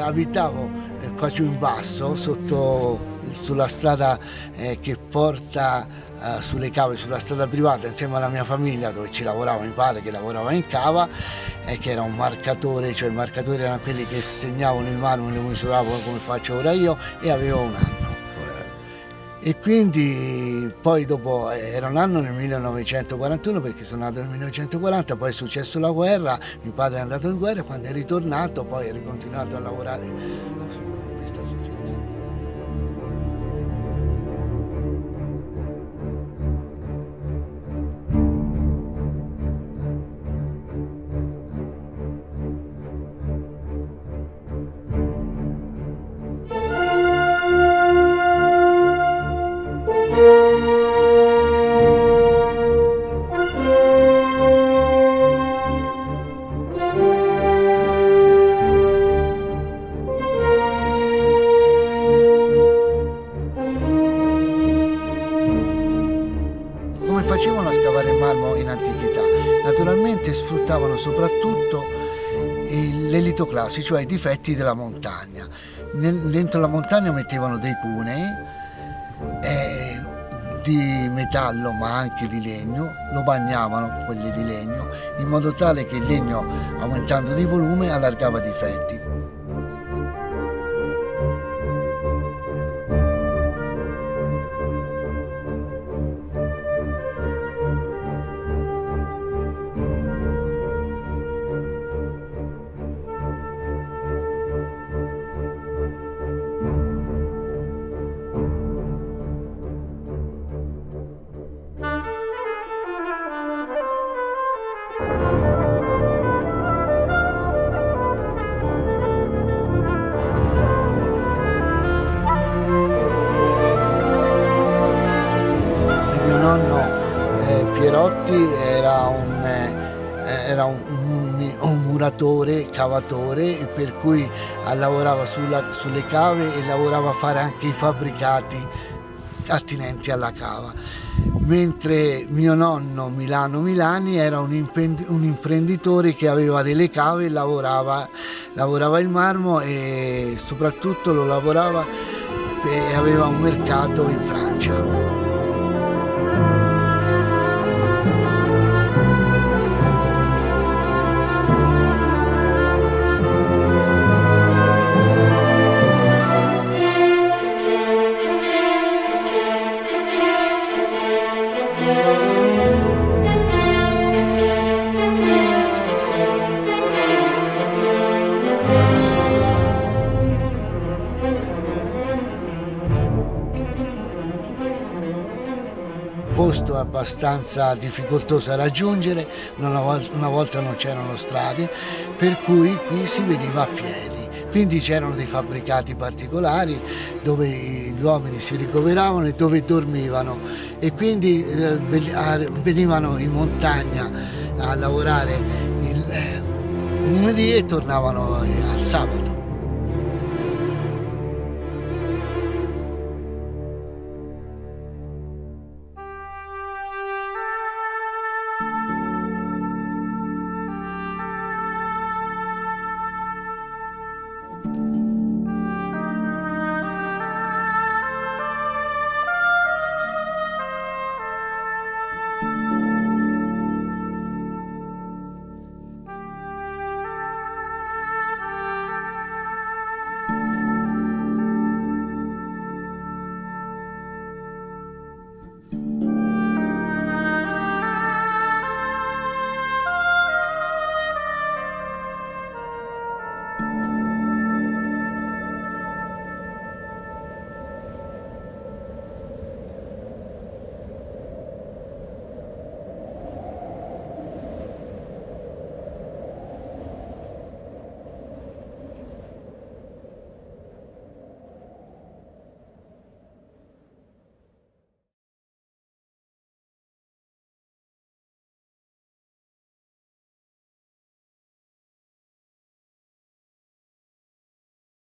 abitavo qua giù in basso, sulla strada che porta sulle cave, sulla strada privata, insieme alla mia famiglia, dove ci lavorava mio padre che lavorava in cava, che era un marcatore, cioè i marcatori erano quelli che segnavano il marmo, lo misuravano come faccio ora io, e avevo un anno. E quindi poi dopo era un anno nel 1941, perché sono nato nel 1940, poi è successo la guerra, mio padre è andato in guerra, quando è ritornato poi ha ricontinuato a lavorare con questa società. Come facevano a scavare il marmo in antichità? Naturalmente sfruttavano soprattutto le litoclassi, cioè i difetti della montagna. Dentro la montagna mettevano dei cunei di metallo ma anche di legno, lo bagnavano quelli di legno in modo tale che il legno, aumentando di volume, allargava i difetti. Mio nonno Pierotti era un muratore, cavatore, per cui lavorava sulle cave e lavorava a fare anche i fabbricati attinenti alla cava. Mentre mio nonno Milano Milani era un imprenditore che aveva delle cave e lavorava il marmo, e soprattutto lo lavorava e aveva un mercato in Francia. Posto abbastanza difficoltoso da raggiungere, una volta non c'erano strade, per cui qui si veniva a piedi. Quindi c'erano dei fabbricati particolari dove gli uomini si ricoveravano e dove dormivano, e quindi venivano in montagna a lavorare il lunedì e tornavano al sabato.